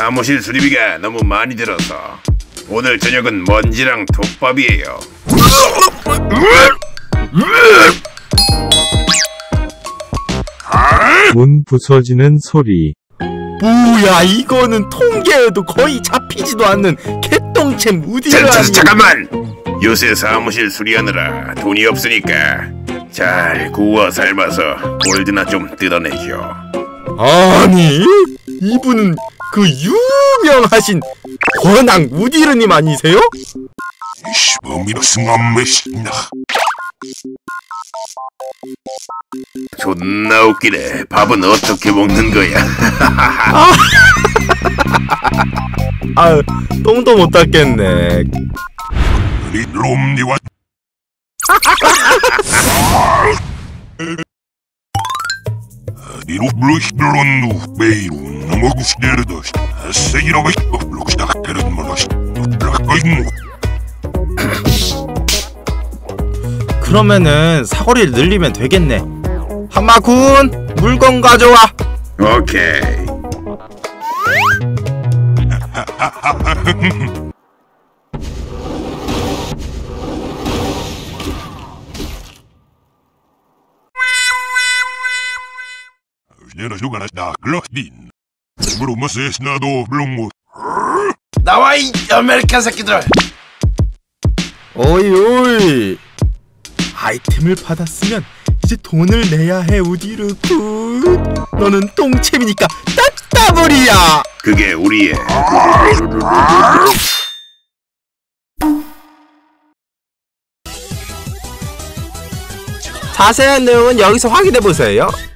사무실 수리비가 너무 많이 들어서 오늘 저녁은 먼지랑 톱밥이에요. 문 부서지는 소리. 뭐야, 이거는 통계에도 거의 잡히지도 않는 개똥챔 우디를 아니. 잠깐만! 요새 사무실 수리하느라 돈이 없으니까 잘 구워 삶아서 골드나 좀 뜯어내죠. 아니, 이분은 그 유명하신 권왕 우디르님 아니세요? 존나 웃기네. 밥은 어떻게 먹는 거야? 아, 똥도 못 닦겠네. 그러면은 사거리를 늘리면 되겠네. 한마군, 물건 가져와. 오케이. 나와 이 아메리칸 새끼들! 오이 오이, 아이템을 받았으면 이제 돈을 내야 해. 우디르군, 너는 똥챔이니까 따따블이야. 그게 우리의 자세한 내용은 여기서 확인해보세요.